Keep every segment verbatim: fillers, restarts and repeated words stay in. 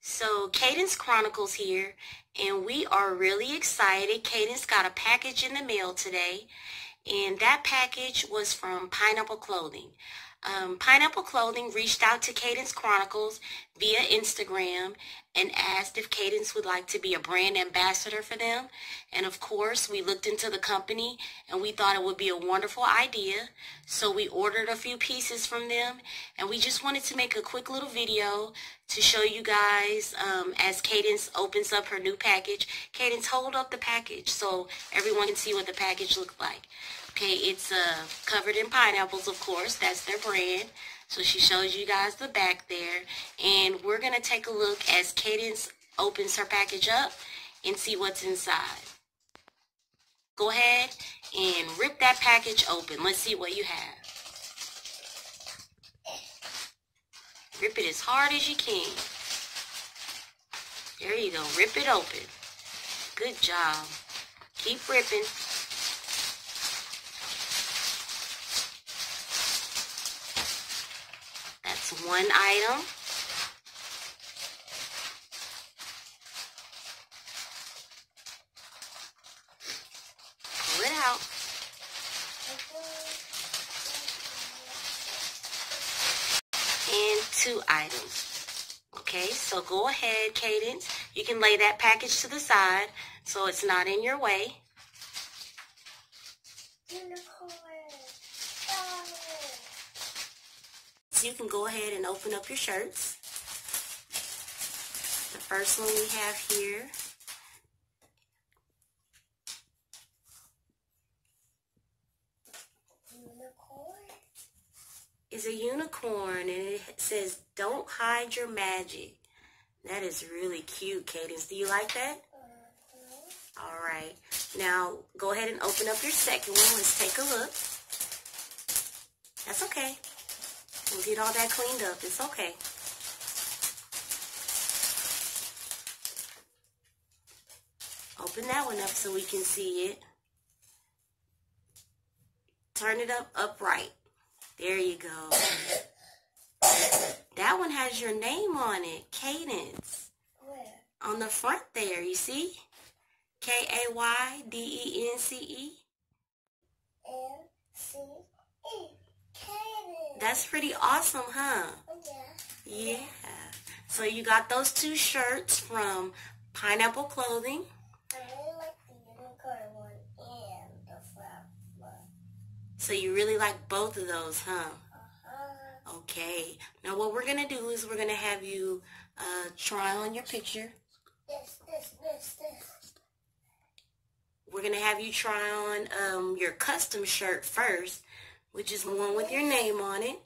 So Cadence Chronicles here, and we are really excited. Cadence got a package in the mail today, and that package was from Pineapple Clothing. Um, Pineapple Clothing reached out to Cadence Chronicles via Instagram and asked if Cadence would like to be a brand ambassador for them. And of course, we looked into the company and we thought it would be a wonderful idea. So we ordered a few pieces from them, and we just wanted to make a quick little video to show you guys um, as Cadence opens up her new package. Cadence, hold up the package so everyone can see what the package looks like. Okay, it's uh, covered in pineapples, of course. That's their brand. So she shows you guys the back there. And we're going to take a look as Cadence opens her package up and see what's inside. Go ahead and rip that package open. Let's see what you have. Rip it as hard as you can. There you go. Rip it open. Good job. Keep ripping. That's one item. Pull it out. And two items. Okay, so go ahead, Cadence. You can lay that package to the side so it's not in your way. So you can go ahead and open up your shirts. The first one we have here is a unicorn, and it says, "Don't hide your magic." That is really cute, Cadence. Do you like that? Uh-huh. All right. Now, go ahead and open up your second one. Let's take a look. That's okay. We'll get all that cleaned up. It's okay. Open that one up so we can see it. Turn it up upright. There you go. That one has your name on it, Cadence. Where? On the front there, you see? K A Y D E N C E. N C E. Cadence. That's pretty awesome, huh? Yeah. Yeah. So you got those two shirts from Pineapple Clothing. I really like the unicorn one and the flower one. So you really like both of those, huh? Uh-huh. Okay. Now what we're going to do is we're going to have you uh, try on your picture. This, this, this, this. We're going to have you try on um, your custom shirt first, which is the one with your name on it.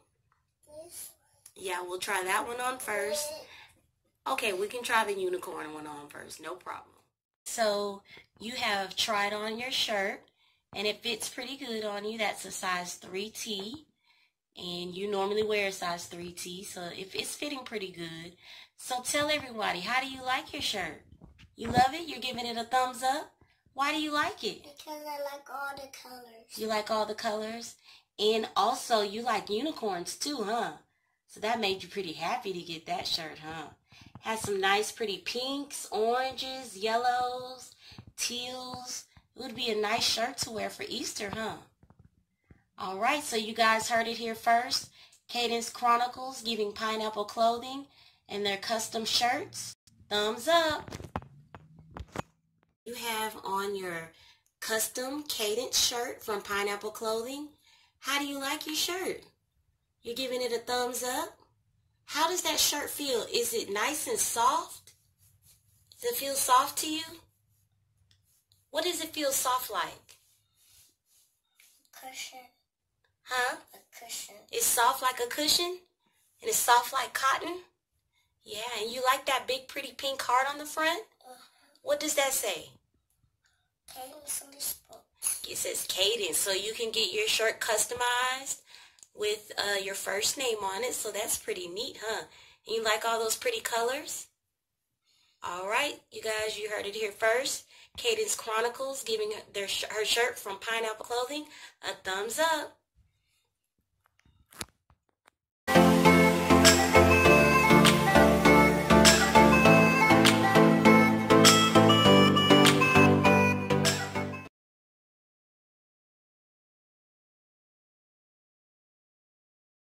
Yeah, we'll try that one on first. Okay, we can try the unicorn one on first, no problem. So you have tried on your shirt, and it fits pretty good on you. That's a size three T, and you normally wear a size three T, so if it's fitting pretty good. So tell everybody, how do you like your shirt? You love it? You're giving it a thumbs up? Why do you like it? Because I like all the colors. You like all the colors? And also, you like unicorns too, huh? So that made you pretty happy to get that shirt, huh? Has some nice pretty pinks, oranges, yellows, teals. It would be a nice shirt to wear for Easter, huh? All right, so you guys heard it here first. Cadence Chronicles giving Pineapple Clothing and their custom shirts. Thumbs up. You have on your custom Cadence shirt from Pineapple Clothing. How do you like your shirt? You're giving it a thumbs up? How does that shirt feel? Is it nice and soft? Does it feel soft to you? What does it feel soft like? Cushion. Huh? A cushion. It's soft like a cushion? And it's soft like cotton? Yeah, and you like that big pretty pink heart on the front? Uh-huh. What does that say? Cadence on this book. It says Cadence, so you can get your shirt customized with uh, your first name on it, so that's pretty neat, huh? And you like all those pretty colors? All right, you guys, you heard it here first. Cadence Chronicles giving their sh her shirt from Pineapple Clothing a thumbs up.